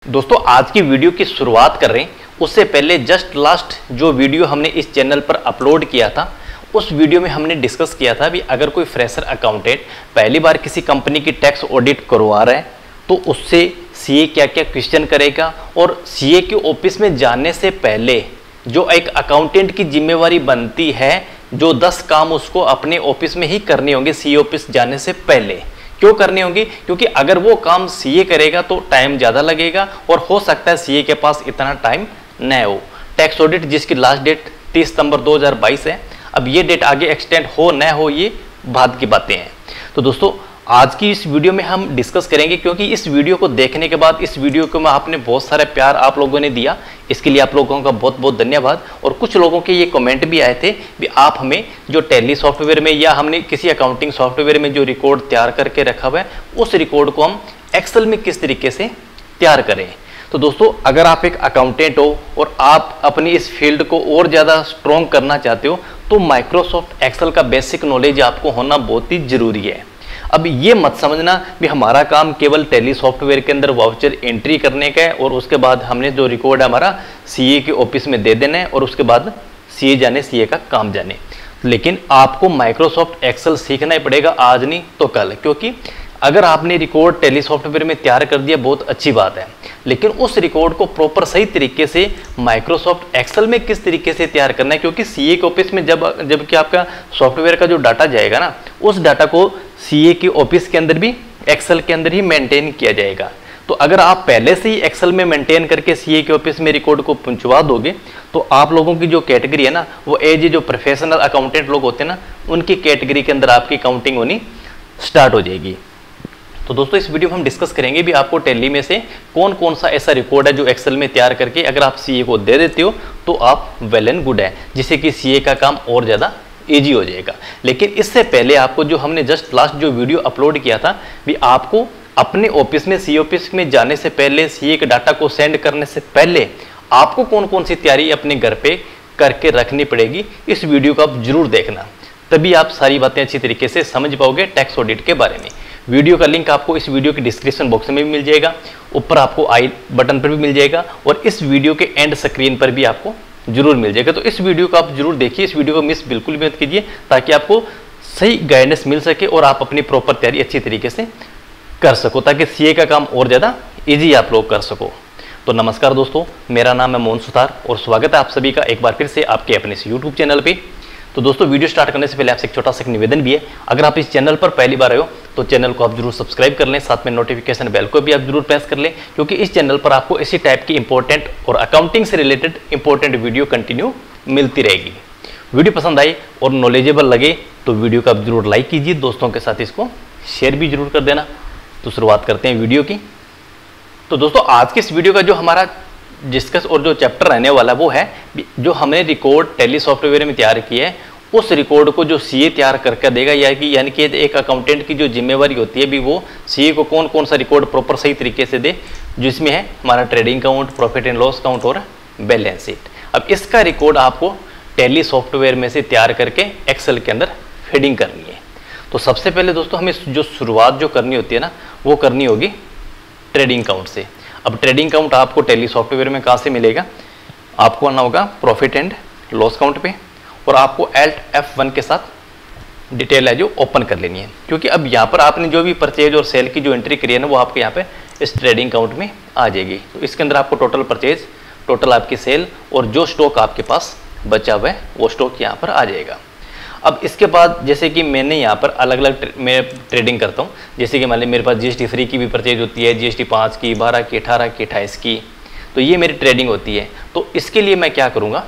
दोस्तों आज की वीडियो की शुरुआत कर रहे हैं उससे पहले जस्ट लास्ट जो वीडियो हमने इस चैनल पर अपलोड किया था उस वीडियो में हमने डिस्कस किया था भी अगर कोई फ्रेशर अकाउंटेंट पहली बार किसी कंपनी की टैक्स ऑडिट करवा रहा है तो उससे सीए क्या क्या क्वेश्चन करेगा और सीए के ऑफिस में जाने से पहले जो एक अकाउंटेंट की जिम्मेवारी बनती है जो 10 काम उसको अपने ऑफिस में ही करने होंगे सीए ऑफिस जाने से पहले। क्यों करने होंगे? क्योंकि अगर वो काम सीए करेगा तो टाइम ज़्यादा लगेगा और हो सकता है सीए के पास इतना टाइम न हो। टैक्स ऑडिट जिसकी लास्ट डेट 30 सितंबर 2022 है, अब ये डेट आगे एक्सटेंड हो न हो ये बाद की बातें हैं। तो दोस्तों आज की इस वीडियो में हम डिस्कस करेंगे क्योंकि इस वीडियो को देखने के बाद इस वीडियो को में आपने बहुत सारा प्यार आप लोगों ने दिया, इसके लिए आप लोगों का बहुत बहुत धन्यवाद। और कुछ लोगों के ये कमेंट भी आए थे कि आप हमें जो टैली सॉफ्टवेयर में या हमने किसी अकाउंटिंग सॉफ्टवेयर में जो रिकॉर्ड तैयार करके रखा हुआ है उस रिकॉर्ड को हम एक्सेल में किस तरीके से तैयार करें। तो दोस्तों अगर आप एक अकाउंटेंट हो और आप अपनी इस फील्ड को और ज़्यादा स्ट्रॉन्ग करना चाहते हो तो माइक्रोसॉफ्ट एक्सेल का बेसिक नॉलेज आपको होना बहुत ही ज़रूरी है। अब ये मत समझना भी हमारा काम केवल टैली सॉफ्टवेयर के अंदर वाउचर एंट्री करने का है और उसके बाद हमने जो रिकॉर्ड है हमारा सीए के ऑफिस में दे देना है और उसके बाद सीए जाने सीए का काम जाने। लेकिन आपको माइक्रोसॉफ्ट एक्सेल सीखना ही पड़ेगा, आज नहीं तो कल। क्योंकि अगर आपने रिकॉर्ड टैली सॉफ्टवेयर में तैयार कर दिया बहुत अच्छी बात है, लेकिन उस रिकॉर्ड को प्रॉपर सही तरीके से माइक्रोसॉफ्ट एक्सेल में किस तरीके से तैयार करना है, क्योंकि सीए के ऑफिस में जबकि आपका सॉफ्टवेयर का जो डाटा जाएगा ना उस डाटा को सीए के ऑफिस के अंदर भी एक्सेल के अंदर ही मेंटेन किया जाएगा। तो अगर आप पहले से ही एक्सेल में मेंटेन करके सीए के ऑफिस में रिकॉर्ड को पहुंचवा दोगे तो आप लोगों की जो कैटेगरी है ना वो एज जो प्रोफेशनल अकाउंटेंट लोग होते हैं ना उनकी कैटेगरी के अंदर आपकी काउंटिंग होनी स्टार्ट हो जाएगी। तो दोस्तों इस वीडियो में हम डिस्कस करेंगे भी आपको टैली में से कौन कौन सा ऐसा रिकॉर्ड है जो एक्सेल में तैयार करके अगर आप सीए को दे देते हो तो आप वेल एंड गुड है, जिससे कि सीए का काम और ज़्यादा ईजी हो जाएगा। लेकिन इससे पहले आपको जो हमने जस्ट लास्ट जो वीडियो अपलोड किया था भी आपको अपने ऑफिस में सीए ऑफिस में जाने से पहले सीए के डाटा को सेंड करने से पहले आपको कौन कौन सी तैयारी अपने घर पे करके रखनी पड़ेगी, इस वीडियो को आप जरूर देखना, तभी आप सारी बातें अच्छी तरीके से समझ पाओगे टैक्स ऑडिट के बारे में। वीडियो का लिंक आपको इस वीडियो के डिस्क्रिप्शन बॉक्स में भी मिल जाएगा, ऊपर आपको आई बटन पर भी मिल जाएगा और इस वीडियो के एंड स्क्रीन पर भी आपको जरूर मिल जाएगा। तो इस वीडियो को आप जरूर देखिए, इस वीडियो को मिस बिल्कुल भी मत कीजिए ताकि आपको सही गाइडेंस मिल सके और आप अपनी प्रॉपर तैयारी अच्छी तरीके से कर सको ताकि सीए का काम और ज़्यादा ईजी आप लोग कर सको। तो नमस्कार दोस्तों, मेरा नाम है मोहन सुतार और स्वागत है आप सभी का एक बार फिर से आपके अपने इस यूट्यूब चैनल पे। तो दोस्तों वीडियो स्टार्ट करने से पहले आपसे एक छोटा सा निवेदन भी है, अगर आप इस चैनल पर पहली बार आए हो तो चैनल को आप जरूर सब्सक्राइब कर लें, साथ में नोटिफिकेशन बेल को भी आप जरूर प्रेस कर लें, क्योंकि इस चैनल पर आपको इसी टाइप की इंपॉर्टेंट और अकाउंटिंग से रिलेटेड इंपॉर्टेंट वीडियो कंटिन्यू मिलती रहेगी। वीडियो पसंद आए और नॉलेजेबल लगे तो वीडियो को आप जरूर लाइक कीजिए, दोस्तों के साथ इसको शेयर भी जरूर कर देना। तो शुरुआत करते हैं वीडियो की। तो दोस्तों आज के इस वीडियो का जो हमारा डिस्कस और जो चैप्टर रहने वाला वो है जो हमने रिकॉर्ड टैली सॉफ्टवेयर में तैयार किया है उस रिकॉर्ड को जो सीए तैयार करके देगा, यानी कि एक अकाउंटेंट की जो जिम्मेवारी होती है भी वो सीए को कौन कौन सा रिकॉर्ड प्रॉपर सही तरीके से दे, जिसमें है हमारा trading account, profit and loss account और बैलेंस शीट। अब इसका रिकॉर्ड आपको टैली सॉफ्टवेयर में से तैयार करके एक्सेल के अंदर फीडिंग करनी है। तो सबसे पहले दोस्तों हमें जो शुरुआत जो करनी होती है ना वो करनी होगी ट्रेडिंग अकाउंट से। अब ट्रेडिंग अकाउंट आपको टैली सॉफ्टवेयर में कहाँ से मिलेगा? आपको आना होगा प्रॉफिट एंड लॉस अकाउंट पे और आपको Alt F1 के साथ डिटेल है जो ओपन कर लेनी है, क्योंकि अब यहाँ पर आपने जो भी परचेज और सेल की जो एंट्री करी है ना वो आपके यहाँ पे इस ट्रेडिंग अकाउंट में आ जाएगी। तो इसके अंदर आपको टोटल परचेज, टोटल आपकी सेल और जो स्टॉक आपके पास बचा हुआ है वो स्टॉक यहाँ पर आ जाएगा। अब इसके बाद जैसे कि मैंने यहाँ पर अलग अलग मैं ट्रेडिंग करता हूँ, जैसे कि मान लीजिए मेरे पास GST फ्री की भी परचेज होती है, GST 5 की, 12 की, 18 की, 28 की, तो ये मेरी ट्रेडिंग होती है। तो इसके लिए मैं क्या करूँगा,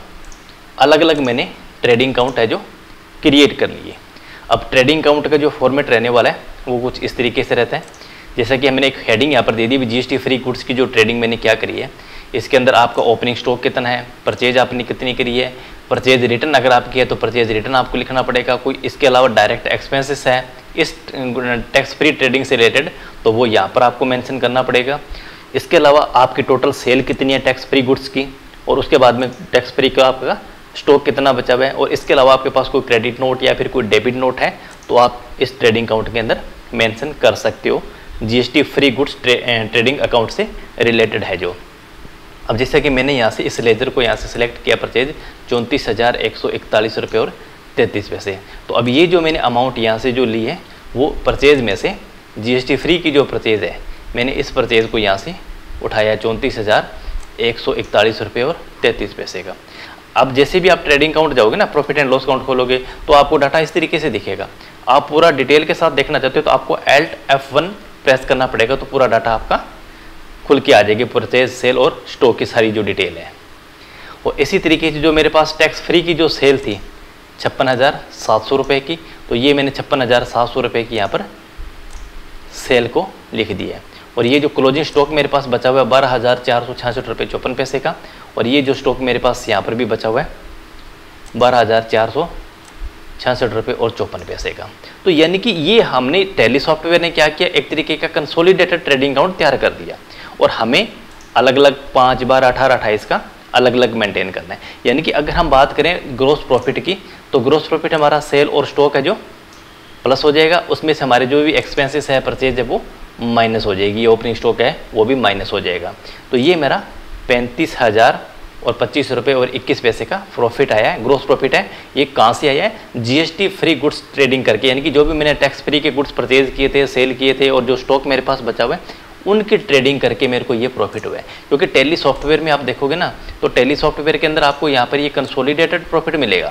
अलग अलग मैंने ट्रेडिंग अकाउंट है जो क्रिएट कर लिए। अब ट्रेडिंग अकाउंट का जो फॉर्मेट रहने वाला है वो कुछ इस तरीके से रहता है, जैसा कि हमने एक हेडिंग यहाँ पर दे दी, GST फ्री गुड्स की जो ट्रेडिंग मैंने क्या करी है। इसके अंदर आपका ओपनिंग स्टॉक कितना है, परचेज आपने कितनी करी है, परचेज रिटर्न अगर आपकी है तो परचेज रिटर्न आपको लिखना पड़ेगा। कोई इसके अलावा डायरेक्ट एक्सपेंसेस है इस टैक्स फ्री ट्रेडिंग से रिलेटेड तो वो यहाँ पर आपको मेंशन करना पड़ेगा। इसके अलावा आपकी टोटल सेल कितनी है टैक्स फ्री गुड्स की और उसके बाद में टैक्स फ्री का आपका स्टॉक कितना बचा हुआ है, और इसके अलावा आपके पास कोई क्रेडिट नोट या फिर कोई डेबिट नोट है तो आप इस ट्रेडिंग अकाउंट के अंदर मेंशन कर सकते हो। GST free goods trading account से रिलेटेड है जो। अब जैसे कि मैंने यहाँ से इस लेजर को यहाँ से सिलेक्ट किया, परचेज 34,141 रुपये और 33 पैसे। तो अब ये जो मैंने अमाउंट यहाँ से जो ली है वो परचेज में से GST फ्री की जो परचेज है, मैंने इस परचेज को यहाँ से उठाया 34,141 रुपये और 33 पैसे का। अब जैसे भी आप ट्रेडिंग अकाउंट जाओगे ना, प्रॉफिट एंड लॉस अकाउंट खोलोगे तो आपको डाटा इस तरीके से दिखेगा। आप पूरा डिटेल के साथ देखना चाहते हो तो आपको Alt F1 प्रेस करना पड़ेगा, तो पूरा डाटा आपका खुल के आ जाएगी, परचेज, सेल और स्टॉक की सारी जो डिटेल है। और इसी तरीके से जो मेरे पास टैक्स फ्री की जो सेल थी 56,700 रुपये की, तो ये मैंने 56,700 रुपये की यहाँ पर सेल को लिख दिया है। और ये जो क्लोजिंग स्टॉक मेरे पास बचा हुआ है 12,466 रुपये 54 पैसे का, और ये जो स्टॉक मेरे पास यहाँ पर भी बचा हुआ है 12,466 रुपये और 54 पैसे का। तो यानी कि ये हमने टैली सॉफ्टवेयर ने क्या किया, एक तरीके का कंसोलिडेटेड ट्रेडिंग अकाउंट तैयार कर दिया, और हमें अलग अलग 5, 12, 18, 28 का अलग अलग मेंटेन करना है। यानी कि अगर हम बात करें ग्रोस प्रॉफिट की, तो ग्रोस प्रॉफिट हमारा सेल और स्टॉक है जो प्लस हो जाएगा, उसमें से हमारे जो भी एक्सपेंसेस है, परचेज है, वो माइनस हो जाएगी, ओपनिंग स्टॉक है वो भी माइनस हो जाएगा। तो ये मेरा 35,025 रुपये और 21 पैसे का प्रॉफिट आया है, ग्रोस प्रॉफिट है। ये कहाँ से आया है, GST फ्री गुड्स ट्रेडिंग करके, यानी कि जो भी मैंने टैक्स फ्री के गुड्स परचेज किए थे, सेल किए थे, और जो स्टॉक मेरे पास बचा हुआ है उनकी ट्रेडिंग करके मेरे को ये प्रॉफिट हुआ है। क्योंकि टैली सॉफ्टवेयर में आप देखोगे ना, तो टैली सॉफ्टवेयर के अंदर आपको यहाँ पर ये कंसोलिडेटेड प्रॉफिट मिलेगा।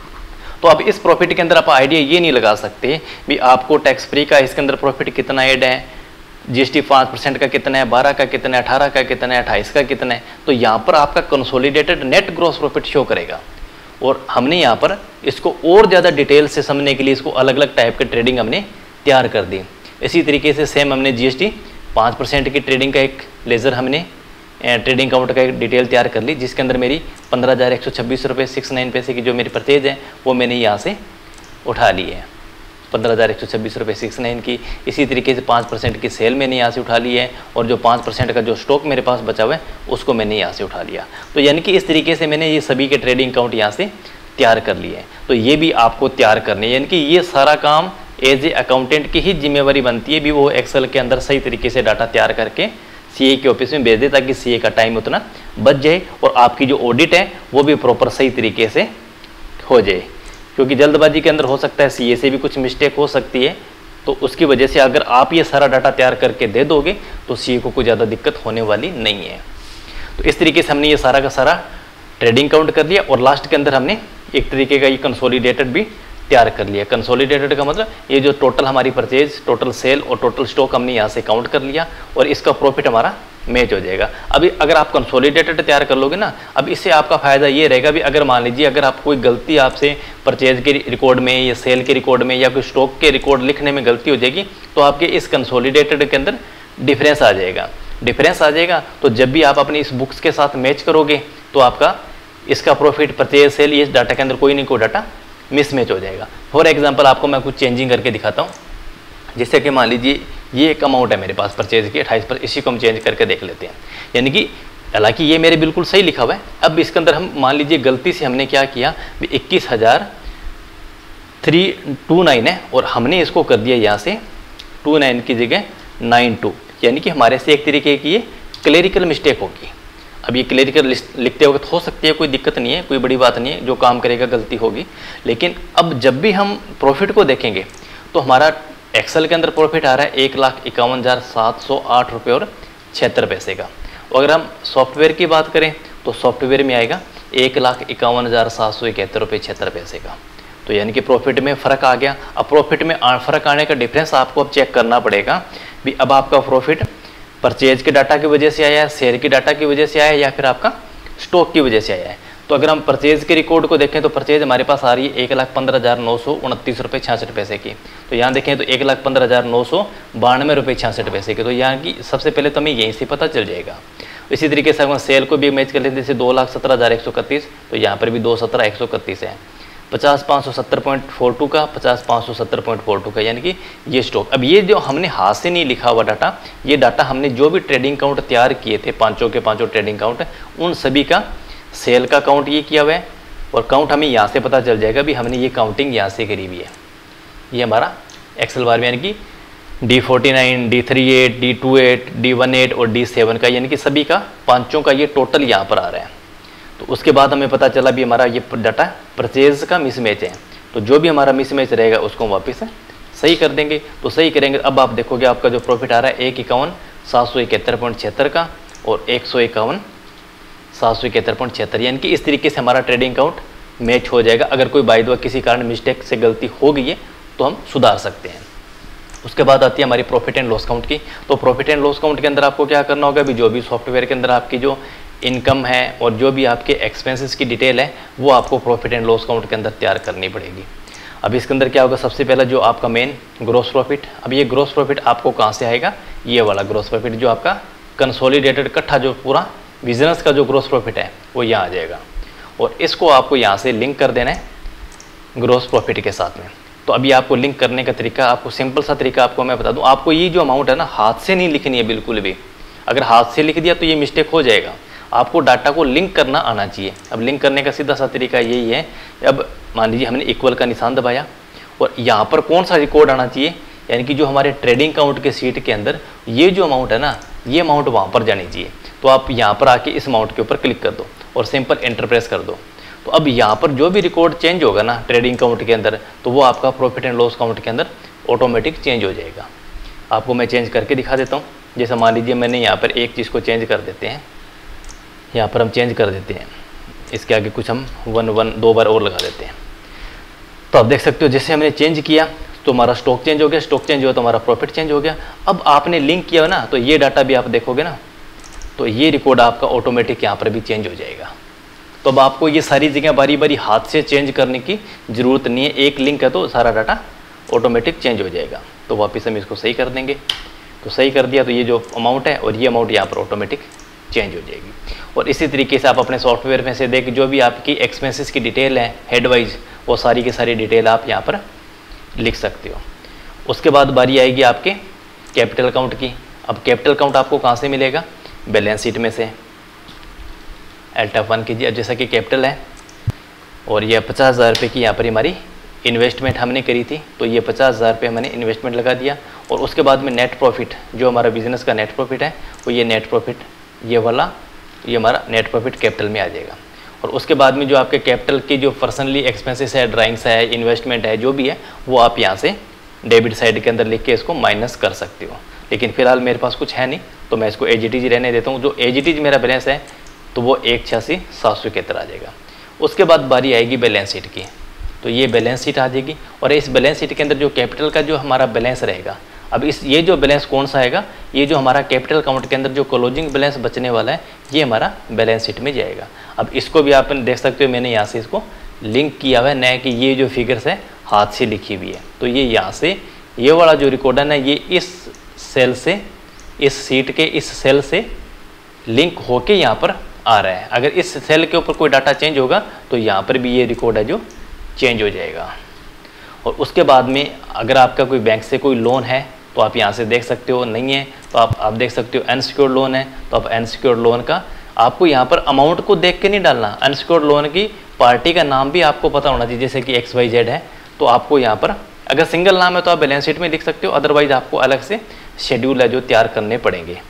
तो अब इस प्रॉफिट के अंदर आप आइडिया ये नहीं लगा सकते भी आपको टैक्स फ्री का इसके अंदर प्रॉफिट कितना ऐड है, GST 5% का कितना है, 12 का कितना है, 18 का कितना है, 28 का कितना है। तो यहाँ पर आपका consolidated net gross profit show करेगा। और हमने यहाँ पर इसको और ज़्यादा डिटेल से समझने के लिए इसको अलग अलग टाइप के ट्रेडिंग हमने तैयार कर दी। इसी तरीके से सेम हमने GST 5% की ट्रेडिंग का एक लेज़र हमने ट्रेडिंग अकाउंट का एक डिटेल तैयार कर ली, जिसके अंदर मेरी 15,126 रुपये 69 पैसे की जो मेरी परचेज है वो मैंने यहाँ से उठा ली है, 15,126 रुपये 69 की। इसी तरीके से 5% की सेल मैंने यहाँ से उठा ली है, और जो 5% का जो स्टॉक मेरे पास बचा हुआ है उसको मैंने यहाँ से उठा लिया। तो यानी कि इस तरीके से मैंने ये सभी के ट्रेडिंग अकाउंट यहाँ से तैयार कर लिए हैं। तो ये भी आपको तैयार करने, यानी कि ये सारा काम एज ए अकाउंटेंट की ही जिम्मेवारी बनती है भी वो एक्सेल के अंदर सही तरीके से डाटा तैयार करके CA के ऑफिस में भेज दे, ताकि CA का टाइम उतना बच जाए और आपकी जो ऑडिट है वो भी प्रॉपर सही तरीके से हो जाए। क्योंकि जल्दबाजी के अंदर हो सकता है CA से भी कुछ मिस्टेक हो सकती है, तो उसकी वजह से अगर आप ये सारा डाटा तैयार करके दे दोगे तो CA को कोई ज़्यादा दिक्कत होने वाली नहीं है। तो इस तरीके से हमने ये सारा का सारा ट्रेडिंग अकाउंट कर लिया, और लास्ट के अंदर हमने एक तरीके का ये कंसोलिडेटेड भी तैयार कर लिया। कंसोलिडेटेड का मतलब ये जो टोटल हमारी परचेज, टोटल सेल और टोटल स्टॉक हमने यहाँ से काउंट कर लिया, और इसका प्रॉफिट हमारा मैच हो जाएगा। अभी अगर आप कंसोलिडेटेड तैयार कर लोगे ना, अब इससे आपका फ़ायदा ये रहेगा भी अगर मान लीजिए अगर आप कोई गलती आपसे परचेज के रिकॉर्ड में या सेल के रिकॉर्ड में या कोई स्टॉक के रिकॉर्ड लिखने में गलती हो जाएगी, तो आपके इस कंसोलिडेटेड के अंदर डिफरेंस आ जाएगा। डिफरेंस आ जाएगा तो जब भी आप अपनी इस बुक्स के साथ मैच करोगे तो आपका इसका प्रॉफिट, परचेज, सेल, ये डाटा के अंदर कोई नहीं कोई डाटा मिसमैच हो जाएगा। फॉर एग्जांपल आपको मैं कुछ चेंजिंग करके दिखाता हूँ। जैसे कि मान लीजिए ये एक अमाउंट है मेरे पास परचेज की 28 पर, इसी को हम चेंज करके देख लेते हैं। यानी कि हालांकि ये मेरे बिल्कुल सही लिखा हुआ है। अब इसके अंदर हम मान लीजिए गलती से हमने क्या किया, 21,329 है और हमने इसको कर दिया यहाँ से 29 की जगह 92, यानी कि हमारे से एक तरीके की ये क्लेरिकल मिस्टेक होगी। अब ये क्लेरिकल लिखते वक्त हो सकती है, कोई दिक्कत नहीं है, कोई बड़ी बात नहीं है, जो काम करेगा गलती होगी। लेकिन अब जब भी हम प्रॉफिट को देखेंगे तो हमारा एक्सेल के अंदर प्रॉफिट आ रहा है 1,51,708 रुपये और 76 पैसे का। और अगर हम सॉफ्टवेयर की बात करें तो सॉफ्टवेयर में आएगा 1,51,771 रुपये 76 पैसे का। तो यानी कि प्रॉफिट में फ़र्क आ गया। अब प्रॉफिट में फ़र्क आने का डिफरेंस आपको अब चेक करना पड़ेगा भी अब आपका प्रॉफिट परचेज के डाटा की वजह से आया है, शेयर की डाटा की वजह से आया है, या फिर आपका स्टॉक की वजह से आया है। तो अगर हम परचेज के रिकॉर्ड को देखें तो परचेज हमारे पास आ रही है 1,15,929 रुपये 66 पैसे की। तो यहाँ देखें तो 1,15,992 रुपये 66 पैसे की। तो यहाँ की सबसे पहले तो हमें यहीं से पता चल जाएगा। इसी तरीके से हम सेल को भी मैच कर लेते हैं, जैसे 2,17,131, तो यहाँ पर भी 2,17,131 है। 50,570.42 का, 50,570.42 का, यानी कि ये स्टॉक। अब ये जो हमने हाथ से नहीं लिखा हुआ डाटा, ये डाटा हमने जो भी ट्रेडिंग अकाउंट तैयार किए थे, पांचों के पांचों ट्रेडिंग अकाउंट, उन सभी का सेल का काउंट ये किया हुआ है, और काउंट हमें यहाँ से पता चल जाएगा भी हमने ये काउंटिंग यहाँ से करी हुई है। ये हमारा एक्सेल बार में, यानी कि D49, D38, D28, D18 और D7 का, यानी कि सभी का पांचों का ये टोटल यहाँ पर आ रहा है। तो उसके बाद हमें पता चला भी हमारा ये डाटा परचेज का मिसमैच है, तो जो भी हमारा मिसमैच रहेगा उसको हम वापस सही कर देंगे। तो सही करेंगे, अब आप देखोगे आपका जो प्रॉफिट आ रहा है 151,771.76 का और 151,771.76, यानी कि इस तरीके से हमारा ट्रेडिंग अकाउंट मैच हो जाएगा। अगर कोई बाय द वे किसी कारण मिस्टेक से गलती हो गई है तो हम सुधार सकते हैं। उसके बाद आती है हमारी प्रॉफिट एंड लॉस काउंट की। तो प्रॉफिट एंड लॉस काउंट के अंदर आपको क्या करना होगा, भी जो भी सॉफ्टवेयर के अंदर आपकी जो इनकम है और जो भी आपके एक्सपेंसेस की डिटेल है वो आपको प्रॉफिट एंड लॉस काउंट के अंदर तैयार करनी पड़ेगी। अब इसके अंदर क्या होगा, सबसे पहला जो आपका मेन ग्रॉस प्रॉफिट। अब ये ग्रॉस प्रॉफिट आपको कहाँ से आएगा, ये वाला ग्रॉस प्रॉफिट जो आपका कंसोलिडेटेड इकट्ठा जो पूरा बिजनेस का जो ग्रॉस प्रॉफिट है वो यहाँ आ जाएगा, और इसको आपको यहाँ से लिंक कर देना है ग्रॉस प्रॉफिट के साथ में। तो अभी आपको लिंक करने का तरीका, आपको सिंपल सा तरीका आपको मैं बता दूं। आपको ये जो अमाउंट है ना हाथ से नहीं लिखनी है बिल्कुल भी, अगर हाथ से लिख दिया तो ये मिस्टेक हो जाएगा। आपको डाटा को लिंक करना आना चाहिए। अब लिंक करने का सीधा सा तरीका यही है, अब मान लीजिए हमने इक्वल का निशान दबाया और यहाँ पर कौन सा रिकॉर्ड आना चाहिए, यानी कि जो हमारे ट्रेडिंग अकाउंट के सीट के अंदर ये जो अमाउंट है ना, ये अमाउंट वहाँ पर जानी चाहिए। तो आप यहाँ पर आके इस अमाउंट के ऊपर क्लिक कर दो और सिंपल एंटर प्रेस कर दो। तो अब यहाँ पर जो भी रिकॉर्ड चेंज होगा ना ट्रेडिंग अकाउंट के अंदर, तो वो आपका प्रॉफिट एंड लॉस अकाउंट के अंदर ऑटोमेटिक चेंज हो जाएगा। आपको मैं चेंज करके दिखा देता हूँ। जैसे मान लीजिए मैंने यहाँ पर एक चीज़ को चेंज कर देते हैं, यहाँ पर हम चेंज कर देते हैं, इसके आगे कुछ हम 1 2 बार और लगा देते हैं। तो आप देख सकते हो जैसे हमने चेंज किया तो हमारा स्टॉक चेंज हो गया, स्टॉक चेंज हुआ तो हमारा प्रॉफिट चेंज हो गया। अब आपने लिंक किया ना, तो ये डाटा भी आप देखोगे ना, तो ये रिकॉर्ड आपका ऑटोमेटिक यहाँ पर भी चेंज हो जाएगा। तो अब आपको ये सारी जगह बारी बारी हाथ से चेंज करने की ज़रूरत नहीं है, एक लिंक है तो सारा डाटा ऑटोमेटिक चेंज हो जाएगा। तो वापस हम इसको सही कर देंगे। तो सही कर दिया तो ये जो अमाउंट है और ये अमाउंट यहाँ पर ऑटोमेटिक चेंज हो जाएगी। और इसी तरीके से आप अपने सॉफ्टवेयर में से देख जो भी आपकी एक्सपेंसेस की डिटेल है हेडवाइज, वो सारी की सारी डिटेल आप यहाँ पर लिख सकते हो। उसके बाद बारी आएगी आपके कैपिटल अकाउंट की। अब कैपिटल अकाउंट आपको कहाँ से मिलेगा, बैलेंस शीट में से। एल्ट F1 कीजिए। जैसा कि कैपिटल है और ये 50,000 रुपये की यहाँ पर हमारी इन्वेस्टमेंट हमने करी थी, तो ये 50,000 रुपये मैंने इन्वेस्टमेंट लगा दिया। और उसके बाद में नेट प्रॉफिट, जो हमारा बिजनेस का नेट प्रॉफिट है, वो ये नेट प्रॉफिट ये वाला, ये हमारा नेट प्रॉफिट कैपिटल में आ जाएगा। और उसके बाद में जो आपके कैपिटल की जो पर्सनली एक्सपेंसेस है, ड्राइंग्स है, इन्वेस्टमेंट है, जो भी है, वो आप यहाँ से डेबिट साइड के अंदर लिख के इसको माइनस कर सकते हो। लेकिन फिलहाल मेरे पास कुछ है नहीं, तो मैं इसको एज इट इज रहने देता हूँ। जो एज इट इज मेरा बैलेंस है तो वो 186,771 आ जाएगा। उसके बाद बारी आएगी बैलेंस शीट की। तो ये बैलेंस शीट आ जाएगी और इस बैलेंस शीट के अंदर जो कैपिटल का जो हमारा बैलेंस रहेगा, अब ये जो बैलेंस कौन सा आएगा, ये जो हमारा कैपिटल अकाउंट के अंदर जो क्लोजिंग बैलेंस बचने वाला है, ये हमारा बैलेंस शीट में जाएगा। अब इसको भी आप देख सकते हो, मैंने यहाँ से इसको लिंक किया हुआ है, न कि ये जो फिगर्स है हाथ से लिखी हुई है। तो ये यहाँ से ये वाला जो रिकॉर्ड है ना, ये इस सेल से, इस सीट के इस सेल से लिंक होके यहाँ पर आ रहा है। अगर इस सेल के ऊपर कोई डाटा चेंज होगा तो यहाँ पर भी ये रिकॉर्ड है जो चेंज हो जाएगा। और उसके बाद में अगर आपका कोई बैंक से कोई लोन है तो आप यहाँ से देख सकते हो, नहीं है तो आप देख सकते हो अनसिक्योर्ड लोन है, तो आप अनसिक्योर्ड लोन का आपको यहाँ पर अमाउंट को देख के नहीं डालना। अनसिक्योर्ड लोन की पार्टी का नाम भी आपको पता होना चाहिए, जैसे कि XYZ है, तो आपको यहाँ पर अगर सिंगल नाम है तो आप बैलेंस शीट में लिख सकते हो, अदरवाइज आपको अलग से शेड्यूल है जो तैयार करने पड़ेंगे।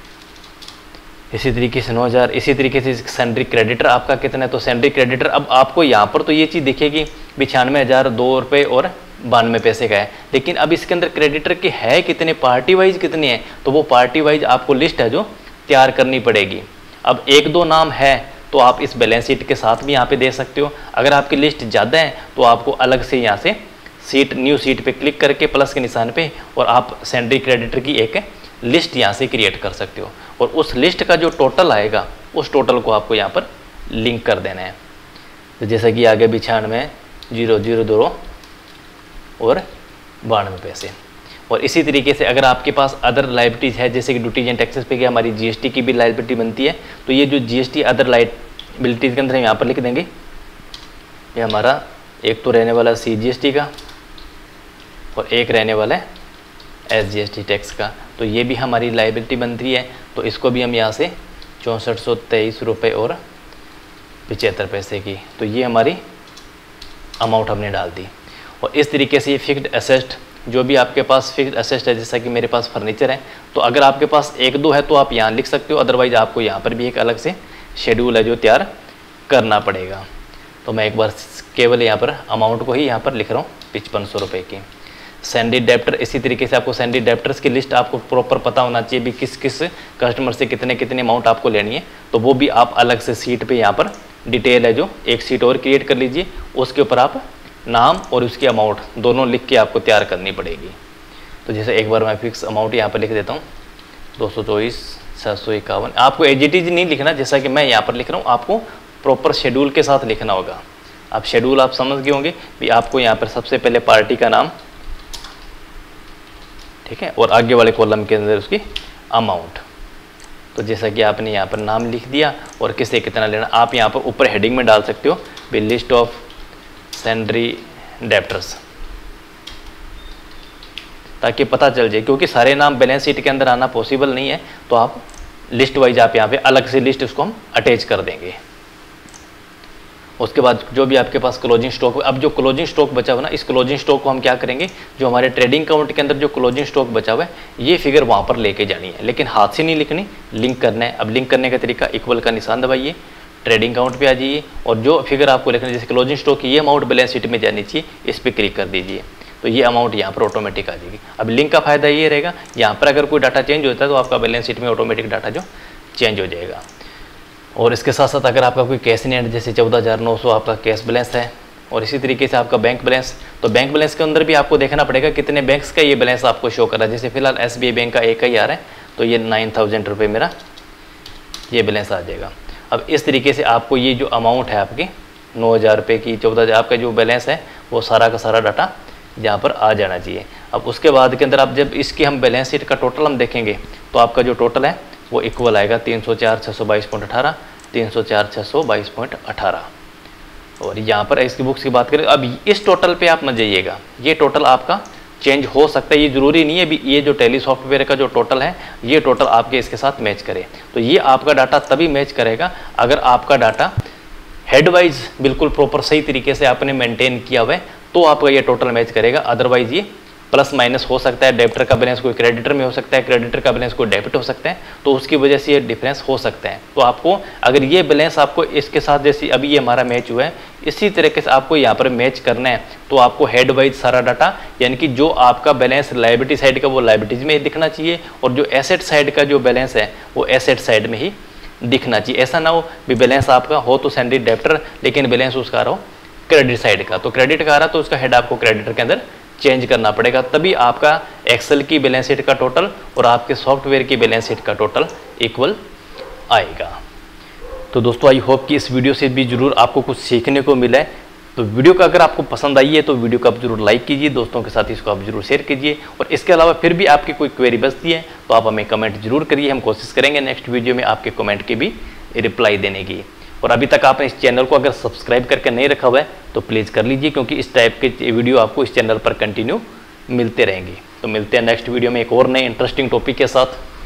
इसी तरीके से 9,000। इसी तरीके से सैलरी क्रेडिटर आपका कितना है, तो सैलरी क्रेडिटर अब आपको यहाँ पर तो ये चीज़ दिखेगी 92,002 रुपये और 92 पैसे का है, लेकिन अब इसके अंदर क्रेडिटर के है कितने, पार्टी वाइज कितने हैं, तो वो पार्टी वाइज आपको लिस्ट है जो तैयार करनी पड़ेगी। अब 1-2 नाम है तो आप इस बैलेंस शीट के साथ भी यहाँ पे दे सकते हो। अगर आपकी लिस्ट ज़्यादा है तो आपको अलग से यहाँ से सीट, न्यू सीट पे क्लिक करके प्लस के निशान पे, और आप सैलरी क्रेडिटर की एक लिस्ट यहाँ से क्रिएट कर सकते हो। और उस लिस्ट का जो टोटल आएगा उस टोटल को आपको यहाँ पर लिंक कर देना है। तो जैसा कि आगे 96,002 और 92 पैसे। और इसी तरीके से अगर आपके पास अदर लाइबिलिटीज है, जैसे कि ड्यूटीज एंड टैक्सेस पे क्या हमारी GST की भी लाइबिलिटी बनती है, तो ये जो GST अदर लाइबिलिटीज के अंदर हम यहाँ पर लिख देंगे। ये हमारा एक तो रहने वाला CGST का और एक रहने वाला है SGST टैक्स का, तो ये भी हमारी लाइबिलिटी बनती है। तो इसको भी हम यहाँ से 6423 रुपये और 75 पैसे की, तो ये हमारी अमाउंट हमने डाल दी। और इस तरीके से ये फिक्स्ड एसेट, जो भी आपके पास फिक्स्ड एसेट है, जैसा कि मेरे पास फर्नीचर है, तो अगर आपके पास 1-2 है तो आप यहाँ लिख सकते हो, अदरवाइज आपको यहाँ पर भी एक अलग से शेड्यूल है जो तैयार करना पड़ेगा। तो मैं एक बार केवल यहाँ पर अमाउंट को ही यहाँ पर लिख रहा हूँ 5500 रुपये की। सैंडी डेप्टर, इसी तरीके से आपको सैंडी डेप्टर्स की लिस्ट आपको प्रॉपर पता होना चाहिए भी किस किस कस्टमर से कितने कितने अमाउंट आपको लेनी है, तो वो भी आप अलग से सीट पे यहाँ पर डिटेल है जो एक सीट और क्रिएट कर लीजिए, उसके ऊपर आप नाम और उसकी अमाउंट दोनों लिख के आपको तैयार करनी पड़ेगी। तो जैसे एक बार मैं फिक्स अमाउंट यहाँ पर लिख देता हूँ 224,651। आपको एजिटीज नहीं लिखना, जैसा कि मैं यहाँ पर लिख रहा हूँ, आपको प्रॉपर शेड्यूल के साथ लिखना होगा। आप शेड्यूल आप समझ गए होंगे भी आपको यहाँ पर सबसे पहले पार्टी का नाम, ठीक है, और आगे वाले कॉलम के अंदर उसकी अमाउंट। तो जैसा कि आपने यहाँ पर नाम लिख दिया और किसे कितना लेना, आप यहाँ पर ऊपर हेडिंग में डाल सकते हो भी लिस्ट ऑफ सैंडी डेप्टर्स, ताकि पता चल जाए, क्योंकि सारे नाम बैलेंस शीट के अंदर आना पॉसिबल नहीं है, तो आप लिस्ट वाइज आप यहाँ पे अलग से लिस्ट उसको हम अटैच कर देंगे। उसके बाद जो भी आपके पास क्लोजिंग स्टॉक, अब जो क्लोजिंग स्टॉक बचा हुआ ना, इस क्लोजिंग स्टॉक को हम क्या करेंगे, जो हमारे ट्रेडिंग अकाउंट के अंदर जो क्लोजिंग स्टॉक बचा हुआ है, ये फिगर वहाँ पर लेके जानी है, लेकिन हाथ से नहीं लिखनी, लिंक करना है। अब लिंक करने का तरीका, इक्वल का निशान दबाइए, ट्रेडिंग अकाउंट पे आ जाइए, और जो फिगर आपको लिखना है, जैसे क्लोजिंग स्टॉक की ये अमाउंट बैलेंस शीट में जानी चाहिए, इस पर क्लिक कर दीजिए, तो ये अमाउंट यहाँ पर ऑटोमेटिक आ जाएगी। अब लिंक का फायदा ये रहेगा, यहाँ पर अगर कोई डाटा चेंज होता है तो आपका बैलेंस शीट में ऑटोमेटिक डाटा जो चेंज हो जाएगा। और इसके साथ साथ अगर आपका कोई कैश नहीं है, जैसे 14,900 आपका कैश बैलेंस है, और इसी तरीके से आपका बैंक बैलेंस, तो बैंक बैलेंस के अंदर भी आपको देखना पड़ेगा कितने बैंक्स का ये बैलेंस आपको शो कर रहा है। जैसे फिलहाल SBI बैंक का 1000 है, तो ये 9,000 रुपये मेरा ये बैलेंस आ जाएगा। अब इस तरीके से आपको ये जो अमाउंट है आपकी 9,000 रुपये की, 14,000 आपका जो बैलेंस है, वो सारा का सारा डाटा यहाँ पर आ जाना चाहिए। अब उसके बाद के अंदर आप जब इसकी हम बैलेंस शीट का टोटल हम देखेंगे, तो आपका जो टोटल है वो इक्वल आएगा 304,622.18, 304,622.18। और यहाँ पर इसकी बुक्स की बात करें, अब इस टोटल पे आप मत जाइएगा, ये टोटल आपका चेंज हो सकता है, ये ज़रूरी नहीं है भी ये जो टैली सॉफ्टवेयर का जो टोटल है, ये टोटल आपके इसके साथ मैच करे। तो ये आपका डाटा तभी मैच करेगा अगर आपका डाटा हेड वाइज बिल्कुल प्रॉपर सही तरीके से आपने मेंटेन किया हुआ है, तो आपका ये टोटल मैच करेगा। अदरवाइज ये प्लस माइनस हो सकता है, डेबिटर का बैलेंस कोई क्रेडिटर में हो सकता है, क्रेडिटर का बैलेंस कोई डेबिट हो सकता है, तो उसकी वजह से ये डिफरेंस हो सकता है। तो आपको अगर ये बैलेंस आपको इसके साथ, जैसे अभी ये हमारा मैच हुआ है, इसी तरीके से आपको यहाँ पर मैच करना है, तो आपको हेड वाइज सारा डाटा, यानी कि जो आपका बैलेंस लायबिलिटी साइड का वो लायबिलिटीज में दिखना चाहिए, और जो एसेट साइड का जो बैलेंस है वो एसेट साइड में ही दिखना चाहिए। ऐसा ना हो भी बैलेंस आपका हो तो सैंडी डेबिटर, लेकिन बैलेंस उसका रहो क्रेडिट साइड का, तो क्रेडिट का आ रहा तो उसका हेड आपको क्रेडिटर के अंदर चेंज करना पड़ेगा, तभी आपका एक्सेल की बैलेंस शीट का टोटल और आपके सॉफ्टवेयर की बैलेंस शीट का टोटल इक्वल आएगा। तो दोस्तों आई होप कि इस वीडियो से भी जरूर आपको कुछ सीखने को मिला है। तो वीडियो का अगर आपको पसंद आई है तो वीडियो को आप जरूर लाइक कीजिए, दोस्तों के साथ इसको आप जरूर शेयर कीजिए, और इसके अलावा फिर भी आपकी कोई क्वेरी बचती है तो आप हमें कमेंट जरूर करिए, हम कोशिश करेंगे नेक्स्ट वीडियो में आपके कमेंट की भी रिप्लाई देने की। और अभी तक आपने इस चैनल को अगर सब्सक्राइब करके नहीं रखा हुआ है तो प्लीज़ कर लीजिए, क्योंकि इस टाइप के वीडियो आपको इस चैनल पर कंटिन्यू मिलते रहेंगे। तो मिलते हैं नेक्स्ट वीडियो में एक और नए इंटरेस्टिंग टॉपिक के साथ।